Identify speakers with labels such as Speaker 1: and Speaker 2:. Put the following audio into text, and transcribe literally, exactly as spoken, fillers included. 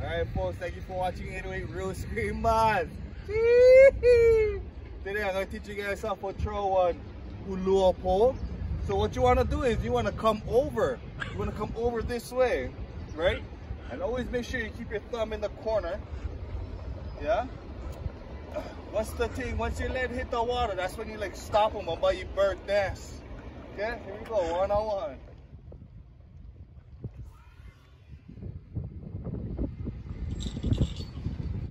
Speaker 1: Alright folks, thank you for watching eight oh eight Real Scream Man. Today I'm going to teach you guys how to throw one Ulua pole. So what you want to do is you want to come over. You want to come over this way, right? And always make sure you keep your thumb in the corner. Yeah? What's the thing? Once your lead hit the water, that's when you like stop them about your bird nest. Okay? Here we go, one on one.